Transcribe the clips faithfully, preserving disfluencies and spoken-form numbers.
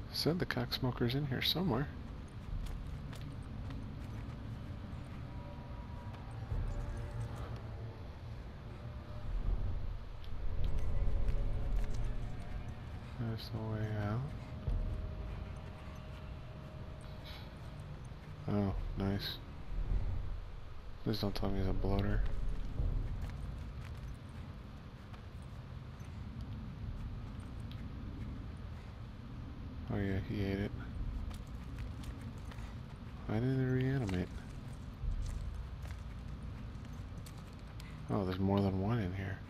Said the cocksmoker's in here somewhere. There's the way out. Oh, nice. Please don't tell me he's a bloater. Oh yeah, he ate it. Why didn't it reanimate? Oh, there's more than one in here.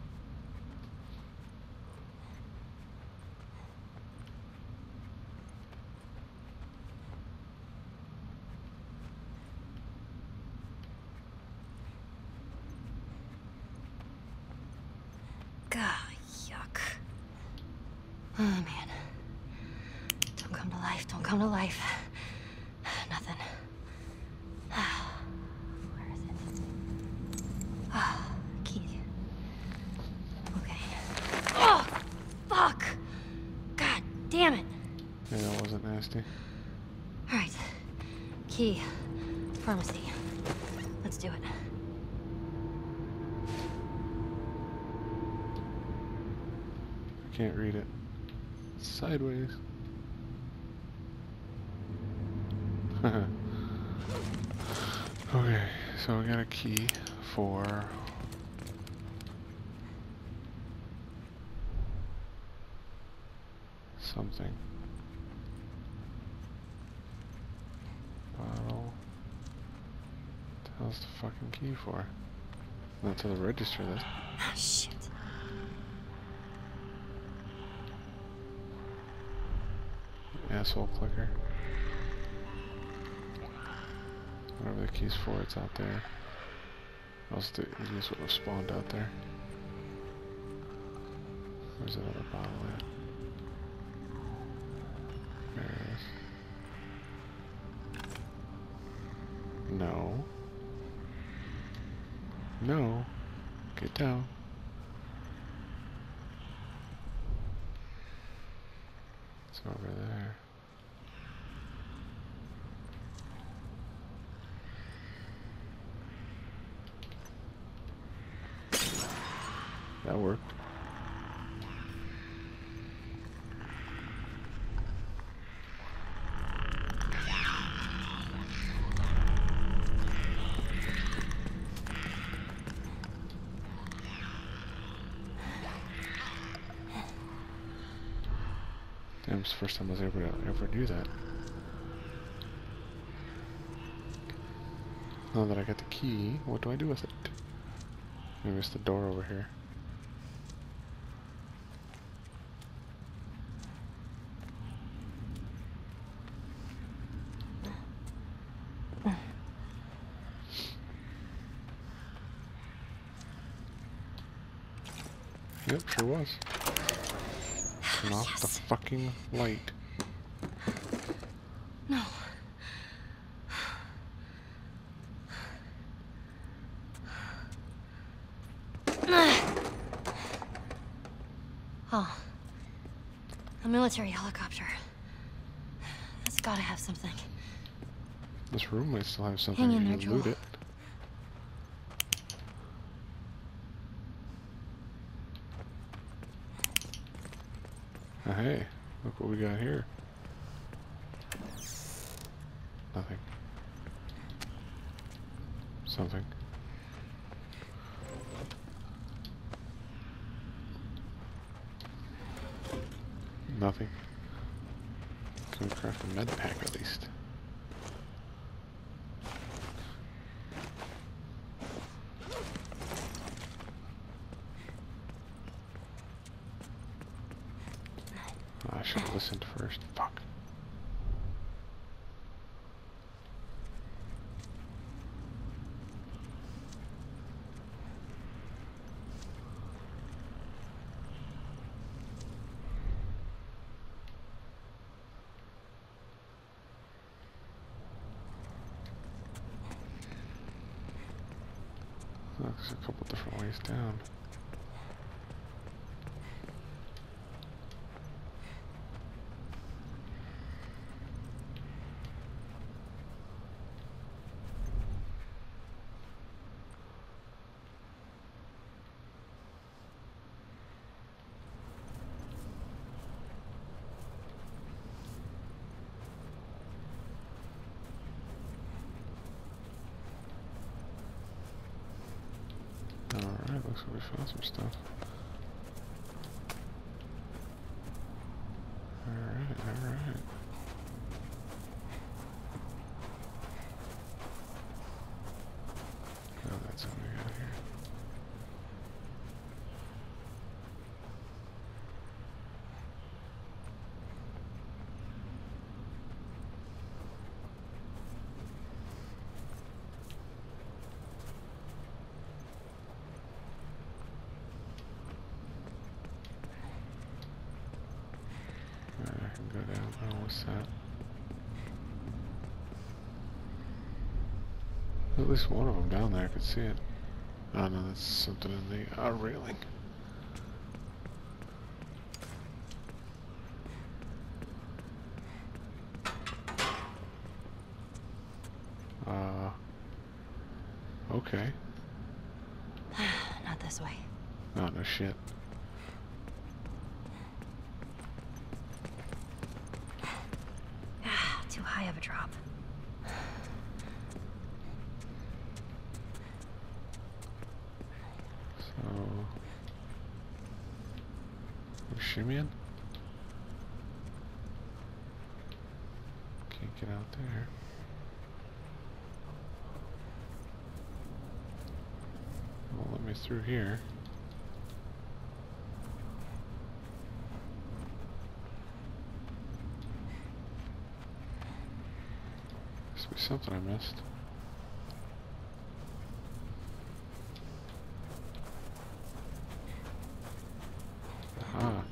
God, yuck. Oh, man. Don't come to life, don't come to life. Nothing. Where is it? Ah, key. Okay. Oh, fuck! God damn it! Yeah, that wasn't nasty. Alright. Key. Pharmacy. Let's do it. I can't read it. It's sideways. Okay, so we got a key for something. Bottle. What the hell's the fucking key for? Not to the register this. Ah, shit. Asshole clicker. Whatever the key's for, it's out there. Else the idiots would have spawned out there. Where's that other bottle at? There it is. No. No. Get down. It's over there. That worked. Damn, it's the first time I was able to ever do that. Now that I got the key, what do I do with it? Maybe it's the door over here. Yep, sure was. Turn off Yes. the fucking light. No. Oh. A military helicopter. That's gotta have something. This room might still have something. Hang in You there, can loot Joel. it. Oh, hey, look what we got here. Nothing. Something. Nothing. Can we craft a med pack at least? Oh, I should have listened first. Fuck. Oh, there's a couple different ways down. looks like we found some stuff. Alright, alright. Oh, that's what we got here. Alright, I can go down. Oh, what's that? At least one of them down there, I could see it. Oh no, that's something in the uh, railing. Uh, okay. Not this way. Oh, no shit. Too high of a drop. So, we're shimmying? Can't get out there. Won't let me through here. Must be something I missed. Aha.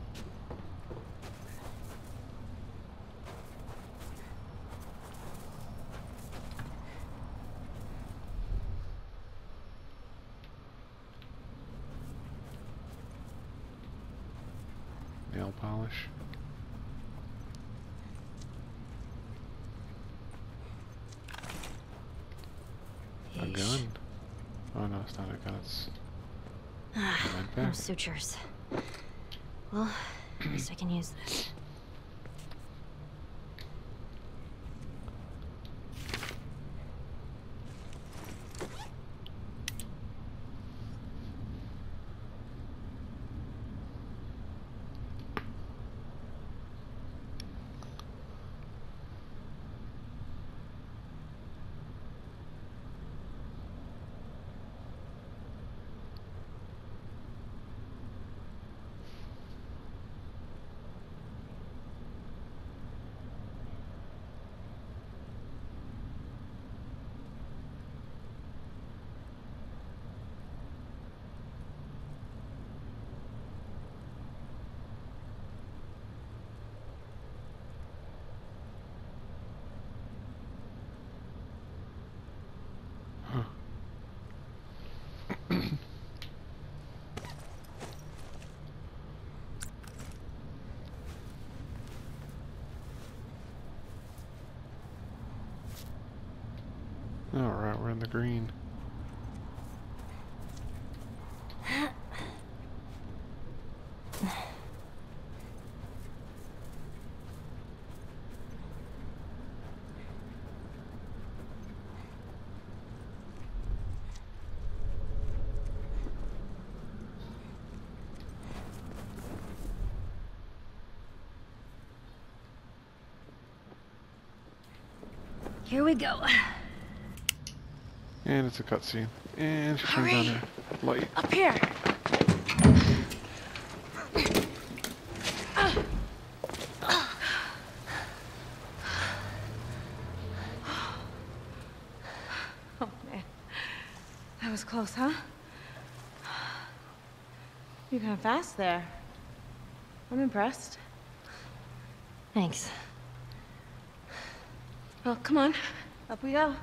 Nail polish. A Yeesh. gun? Oh no, it's not a gun, it's a Ah, med no pack. sutures. Well, at least I can use this. Huh. Alright, we're in the green. Here we go. And it's a cutscene. And she turns on Hurry. her light. Up here. Oh man, that was close, huh? You're kind of fast there. I'm impressed. Thanks. Well, come on. Up we go.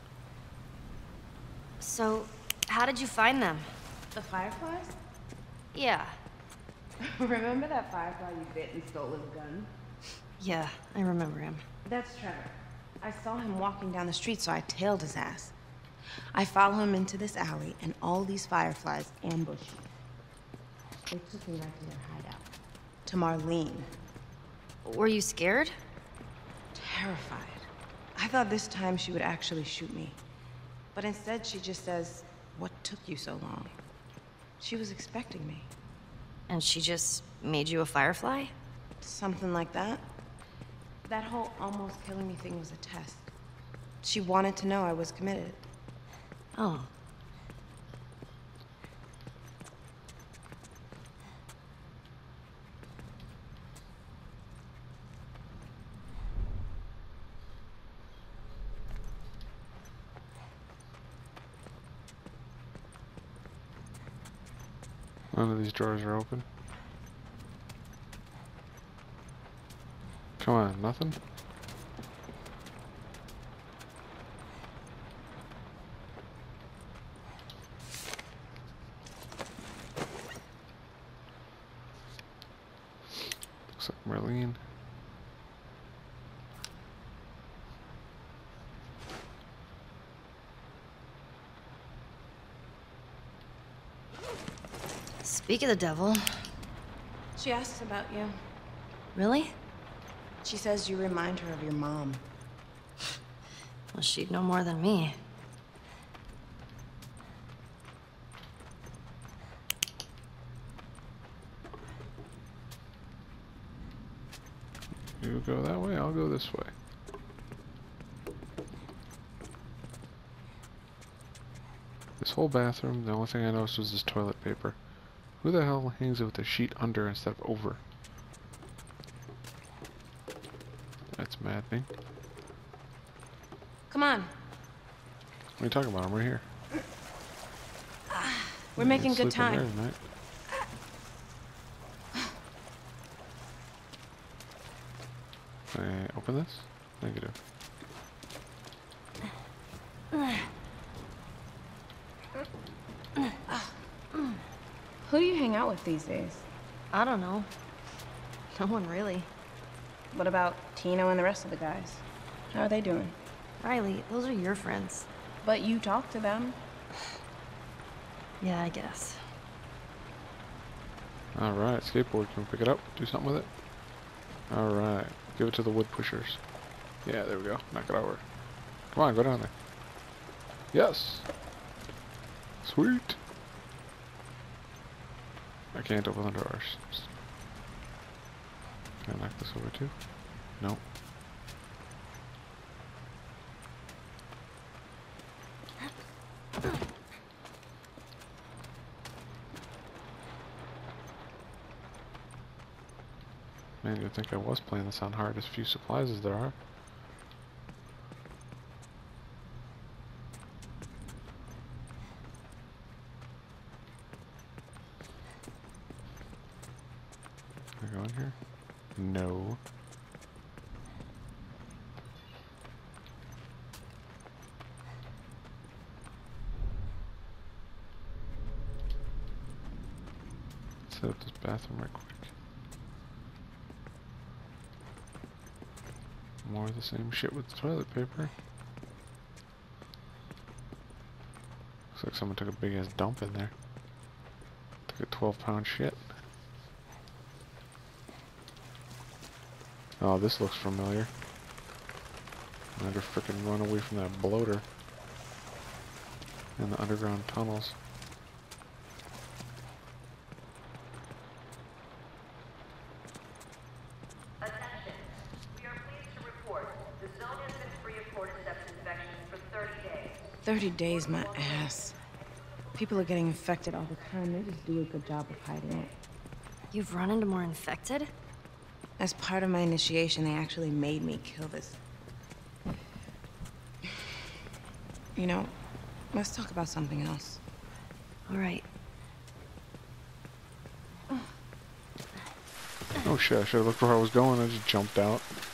So, how did you find them? The fireflies? Yeah. Remember that firefly you bit and stole his gun? Yeah, I remember him. That's Trevor. I saw him walking down the street, so I tailed his ass. I follow him into this alley, and all these fireflies ambush me. They took me right to their hideout. To Marlene. Were you scared? Terrified. I thought this time she would actually shoot me. But instead, she just says, "What took you so long?" She was expecting me. And she just made you a firefly? Something like that. That whole almost killing me thing was a test. She wanted to know I was committed. Oh. None of these drawers are open. Come on, nothing? Looks like Marlene. Speak of the devil. She asks about you. Really? She says you remind her of your mom. Well, she'd know more than me. You go that way, I'll go this way. This whole bathroom, the only thing I noticed was this toilet paper. Who the hell hangs it with a sheet under instead of over? That's maddening. Come on. What are you talking about? I'm right here. We're I making can good sleep in there time. tonight. Can I open this? Negative. Who do you hang out with these days? I don't know. No one really. What about Tino and the rest of the guys? How are they doing? Riley, those are your friends. But you talk to them. Yeah, I guess. Alright, skateboard. Can we pick it up? Do something with it? Alright. Give it to the wood pushers. Yeah, there we go. Knock it over. Come on, go down there. Yes! Sweet! I can't open the doors. Can I knock this over too? No. Man, you'd think I was playing this on hard as few supplies as there are. Can I go in here? No. Set up this bathroom right quick. More of the same shit with the toilet paper. Looks like someone took a big ass dump in there. Took a twelve pound shit. Oh, this looks familiar. I had to frickin' run away from that bloater in the underground tunnels. Attention. We are pleased to report the zone has been free of cordyceps infection for thirty days. thirty days, my ass. People are getting infected all the time. They just do a good job of hiding it. You've run into more infected? As part of my initiation, they actually made me kill this. You know, let's talk about something else. All right. Oh shit, I should have looked where I was going. I just jumped out.